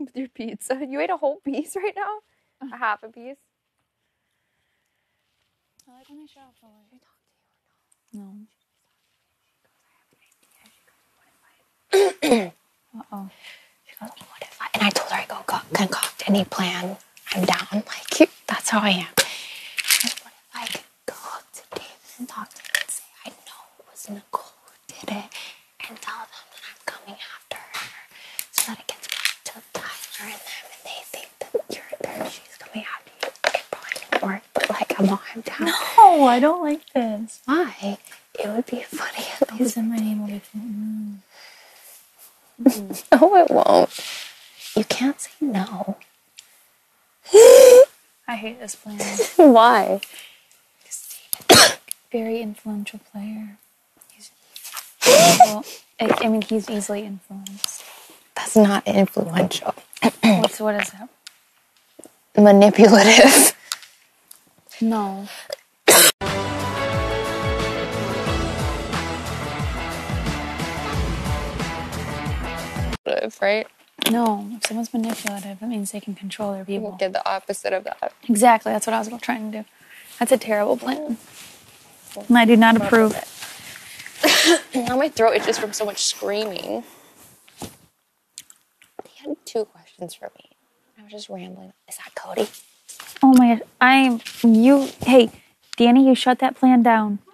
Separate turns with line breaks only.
with your pizza? You ate a whole piece right now? A half a piece?
I like when they shut off the light. No. Uh-oh.
She goes, what if I... And I told her I go concoct any plan. I'm down. Like, that's how I am. She goes, what if I could go up to David and talk to him and say, I know it was Nicole who did it, and tell them that I'm coming after her so that it gets back to Tyler and them and they think that you're there, she's coming after you. It probably won't work, but like, I'm down.
No, I don't like this.
Why? It would be funny at least.
Because my name will be fun.
No, it won't. You can't say no.
I hate this plan.
Why?
Very influential player. He's easily influenced.
That's not influential.
What is that?
Manipulative.
No.
Right?
No. If someone's manipulative, that means they can control their people.
Get the opposite of that.
Exactly. That's what I was trying to do. That's a terrible plan. And I do not approve.
Now my throat itches from so much screaming. He had 2 questions for me. I was just rambling. Is that Cody?
Oh my gosh. Hey, Dani, you shut that plan down.